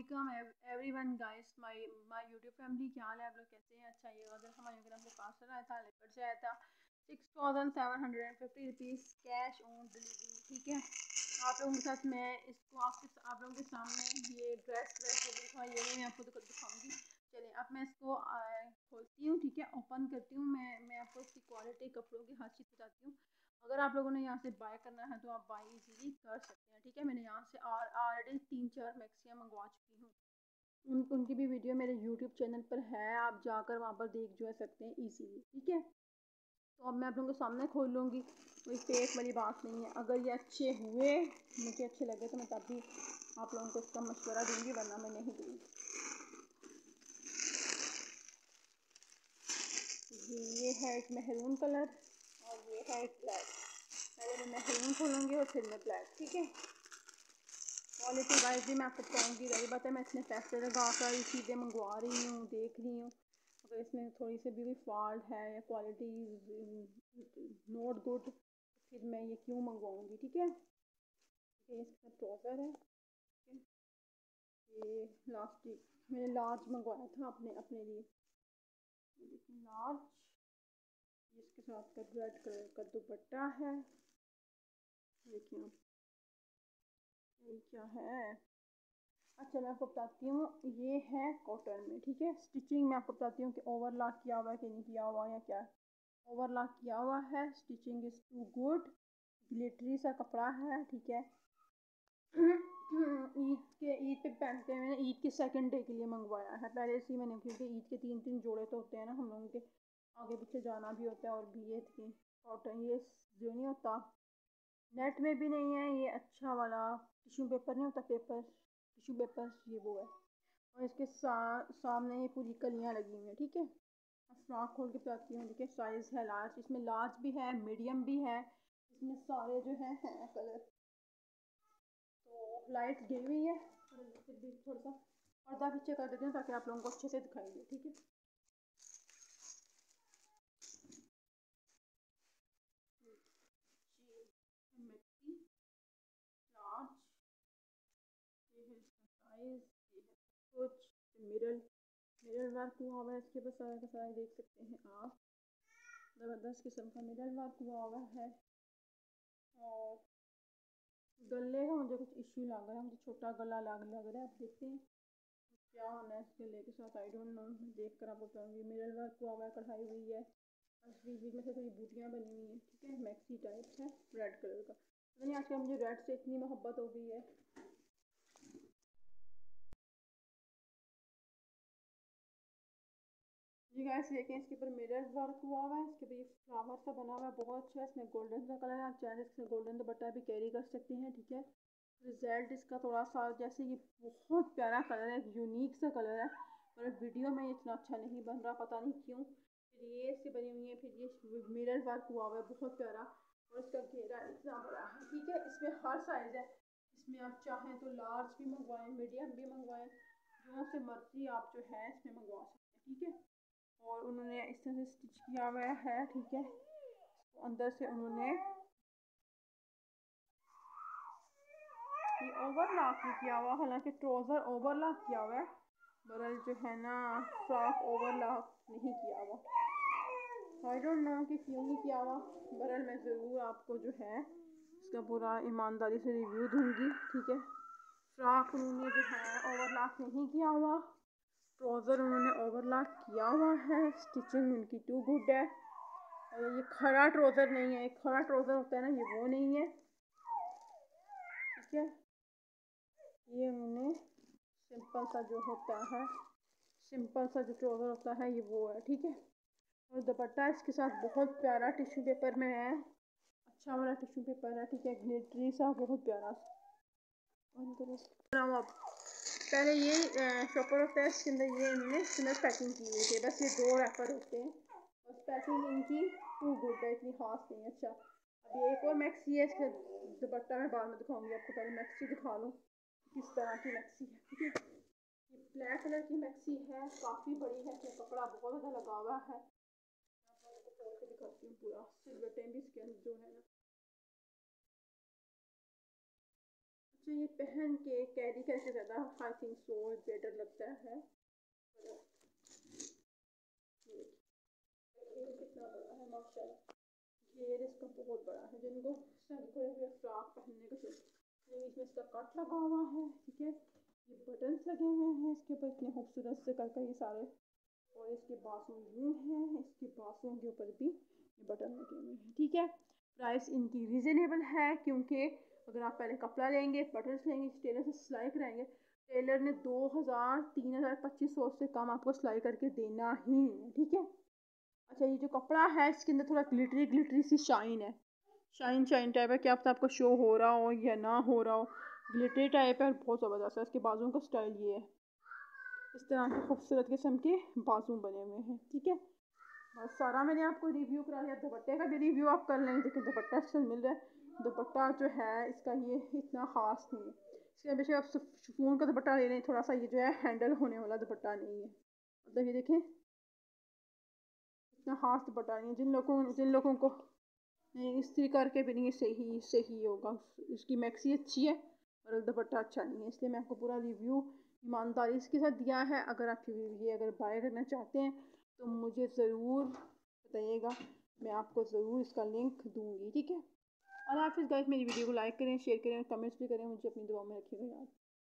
अस्सलाम everyone guys my YouTube family, क्या हाल है? आप लोग कैसे हैं? अच्छा, ये अगर हमारे घर हमको पार्सल आया था, लेकर से आया था 6750 रुपीज़ कैश ऑन डिलीवरी। ठीक है, आप लोगों के साथ मैं इसको आप लोगों के सामने ये ड्रेस जो दिखाई ये मैं आपको दिखाऊंगी। चलिए अब मैं इसको खोलती हूँ। ठीक है, ओपन करती हूँ। मैं आपको इसकी क्वालिटी, कपड़ों की हर चीज़ बताती हूँ। अगर आप लोगों ने यहाँ से बाय करना है तो आप बाय इजीली कर सकते हैं। ठीक है, मैंने यहाँ से ऑलरेडी 3-4 मैक्सियाँ मंगवा चुकी हूँ। उनकी भी वीडियो मेरे यूट्यूब चैनल पर है, आप जाकर वहाँ पर देख जो सकते हैं इजीली। ठीक है, तो अब मैं आप लोगों के सामने खोल लूँगी, कोई फेक वाली बात नहीं है। अगर ये अच्छे हुए, मुझे अच्छे लगे तो मैं तब भी आप लोगों को इसका मशवरा दूँगी, वरना मैं नहीं दूँगी। ये है एक मेहरून कलर और ये है एक ब्लैक। पहले मैं मेहरून खोलूँगी और फिर मैं ब्लैक। ठीक है, क्वालिटी वाइज भी मैं आपको बताऊँगी। रही बात है, मैं इसमें पैसे लगा कर चीज़ें मंगवा रही हूँ, देख रही हूँ। अगर इसमें थोड़ी सी भी फॉल्ट है या क्वालिटी नॉट गुड, फिर मैं ये क्यों मंगवाऊँगी। ठीक है, ये इसका ट्राउज़र है। ठीक है, ये लास्टिक मैंने लार्ज मंगवाया था अपने लिए। देखिए लार्ज, इसके साथ का रेड कलर का दुपट्टा है। देखिए ये क्या है। अच्छा, मैं आपको बताती हूँ, ये है कॉटन में। ठीक है, स्टिचिंग मैं आपको बताती हूँ कि ओवरलॉक किया हुआ है कि नहीं किया हुआ या क्या। ओवरलॉक किया हुआ है, stitching is too good, glittery सा कपड़ा है। ठीक है, ईद पे पहनते हैं। मैंने ईद के सेकंड डे के लिए मंगवाया है पहले से ही मैंने, क्योंकि ईद के 3-3 जोड़े तो होते हैं ना हम लोगों के, आगे पीछे जाना भी होता है। और भी ये थी कॉटन, ये जो नहीं होता नेट में भी नहीं है, ये अच्छा वाला टिश्यू पेपर नहीं होता, टिश्यू पेपर, ये वो है। और इसके सामने ये पूरी कलियाँ लगी हुई हैं। ठीक है, फ्रॉक खोल के बताती हूँ। देखिए साइज़ है लार्ज, इसमें लार्ज भी है, मीडियम भी है, इसमें सारे जो हैं कलर। तो लाइट गई हुई है, फिर भी थोड़ा सा पर्दा पीछे कर देती हूँ ताकि आप लोगों को अच्छे से दिखाई दे। ठीक है, मैक्सी लार्ज, ये है इसका साइज, ये है कुछ मिरर वर्क हुआ हुआ है इसके ऊपर, सारा का सारा देख सकते हैं आप। ज़बरदस्त किस्म का मिरर वर्क हुआ हुआ है। और गले का मुझे कुछ इश्यू लग रहा है, मुझे छोटा गला लग रहा है। आप देखते हैं क्या होना है इस गले के साथ, आई डोंट नो, देख कर आपको बताऊँगी। मिरर वर्क हुआ हुआ है, कढ़ाई हुई है, बीच में से थोड़ी बूटियाँ बनी हुई हैं। ठीक है, मैक्सी टाइप है, रेड कलर का। पता नहीं आजकल मुझे रेड से इतनी मोहब्बत हो गई है। जी गाइस, देखें इसके ऊपर मिरर वर्क हुआ हुआ है, इसके ऊपर ये फ्लावर सा बना हुआ है, बहुत अच्छा है। इसमें गोल्डन सा कलर है, आप चाहें इसमें गोल्डन दुपट्टा भी कैरी कर सकती हैं। ठीक है, रिजल्ट इसका थोड़ा सा, जैसे ये बहुत प्यारा कलर है, यूनिक सा कलर है, पर वीडियो में इतना अच्छा नहीं बन रहा, पता नहीं क्यों। फिर ये इससे बनी हुई है, फिर ये मिरर वर्क हुआ हुआ है, बहुत प्यारा। और इसका घेरा इतना बड़ा है। ठीक है, इसमें हर साइज़ है, इसमें आप चाहें तो लार्ज भी मंगवाएं, मीडियम भी मंगवाएं, जो से मर्जी आप जो है इसमें मंगवा सकते हैं। ठीक है, और उन्होंने इस तरह से स्टिच किया हुआ है। ठीक है, अंदर से उन्होंने ये ओवरलॉक नहीं किया हुआ, हालांकि ट्राउज़र ओवरलॉक किया हुआ है, बरल जो है ना फ्रॉक ओवरलॉक नहीं किया हुआ। आई डोंट नो कि क्यों नहीं किया हुआ, बरल मैं ज़रूर आपको जो है इसका पूरा ईमानदारी से रिव्यू दूंगी। ठीक है, फ्रॉक उन्होंने जो है ओवरलॉक नहीं किया हुआ, ट्राउज़र उन्होंने ओवरलॉक किया हुआ है, स्टिचिंग उनकी टू गुड है। और ये खड़ा ट्राउज़र नहीं है, एक खड़ा ट्राउज़र होता है ना, ये वो नहीं है। ठीक है, ये उन्होंने सिंपल सा जो होता है, सिंपल सा जो ट्राउज़र होता है ये वो है। ठीक है, और दुपट्टा इसके साथ बहुत प्यारा टिश्यू पेपर में है, अच्छा वाला टिश्यू पेपर है। ठीक है, ग्लिटरी सा, बहुत प्यारा सा। पहले ये शॉपर होता है, इसके अंदर ये इन्होंने स्नैप पैकिंग की हुई थी, बस ये 2 रैपर होते हैं, बस पैकिंग इनकी टू गुड है, इतनी खास नहीं है। अच्छा, अब ये एक और मैक्सी है, इसका दुपट्टा मैं बाद में दिखाऊंगी आपको, पहले मैक्सी दिखा लूँ किस तरह की मैक्सी है। ठीक है, ये ब्लैक कलर की मैक्सी है, काफ़ी बड़ी है, इसमें कपड़ा बहुत ज़्यादा लगा हुआ है। खोल के दिखाती हूँ पूरा, सिलवटें भी इसके अंदर जो है ना। मुझे ये पहन के कैरी करके ज़्यादा आई थिंक सो बेटर लगता है। घेर कितना बड़ा है माशाल्लाह, घेर इसका बहुत बड़ा है। जिनको फ्रॉक पहनने का इसमें इसका कट लगा हुआ है, ठीक है। ये बटन्स लगे हुए हैं इसके ऊपर इतने खूबसूरत से कर ये सारे, और इसके बाजू यूं हैं, इसके बाजुओं के ऊपर भी ये बटन लगे हुए हैं, ठीक है। प्राइस इनकी रीज़नेबल है, क्योंकि अगर आप पहले कपड़ा लेंगे, बटन्स लेंगे, टेलर से सिलाई कराएंगे, टेलर ने 2000, 3000, 2500 से कम आपको सिलाई करके देना ही है, ठीक है। अच्छा, ये जो कपड़ा है इसके अंदर थोड़ा ग्लिटरी ग्लिटरी सी शाइन है, शाइन शाइन टाइप है, क्या पता आपको शो हो रहा हो या ना हो रहा हो, ग्लिटरी टाइप है, बहुत ज़बरदस्त है। इसके बाजुओं का स्टाइल ये है, इस तरह के खूबसूरत किस्म के बाजू बने हुए हैं, ठीक है। बस सारा मैंने आपको रिव्यू करा दिया। दुपट्टे का भी रिव्यू आप कर लेंगे, देखिए दुपट्टा अच्छा मिल रहा है। दुपट्टा जो है इसका ये इतना ख़ास नहीं है, इसके बेशक आप शिफॉन का दुपट्टा ले लें, थोड़ा सा ये जो है हैंडल होने वाला दुपट्टा नहीं है, मतलब ये देखें इतना ख़ास दुपट्टा नहीं है। जिन लोगों को नहीं इस्त्री करके भी नहीं सही सही होगा, इसकी मैक्सी अच्छी है और दुपट्टा अच्छा नहीं है, इसलिए मैं आपको पूरा रिव्यू ईमानदारी के साथ दिया है। अगर आप ये अगर बाय करना चाहते हैं तो मुझे ज़रूर बताइएगा, मैं आपको ज़रूर इसका लिंक दूंगी, ठीक है। और आप इस गाइस मेरी वीडियो को लाइक करें, शेयर करें और कमेंट्स भी करें। मुझे अपनी दुआ में रखिएगा यार।